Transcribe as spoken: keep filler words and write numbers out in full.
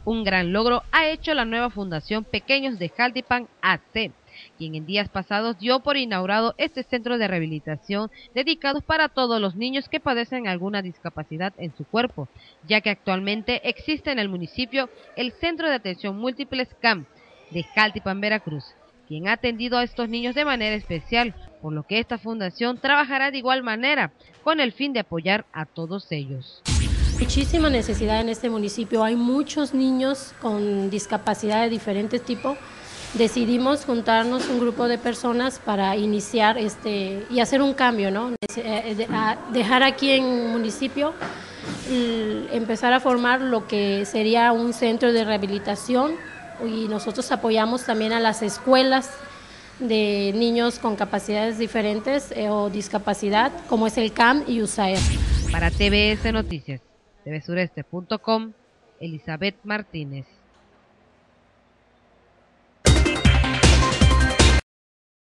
Un gran logro ha hecho la nueva Fundación Pequeños de Jaltipan A C, quien en días pasados dio por inaugurado este centro de rehabilitación dedicado para todos los niños que padecen alguna discapacidad en su cuerpo, ya que actualmente existe en el municipio el Centro de Atención Múltiples C A M de Jaltipan, Veracruz, quien ha atendido a estos niños de manera especial, por lo que esta fundación trabajará de igual manera con el fin de apoyar a todos ellos. Muchísima necesidad en este municipio, hay muchos niños con discapacidad de diferentes tipos. Decidimos juntarnos un grupo de personas para iniciar este y hacer un cambio, ¿no? Dejar aquí en el municipio, empezar a formar lo que sería un centro de rehabilitación, y nosotros apoyamos también a las escuelas de niños con capacidades diferentes eh, o discapacidad, como es el C A M y U S A E R. Para T V S Noticias, T V sureste punto com, Elizabeth Martínez.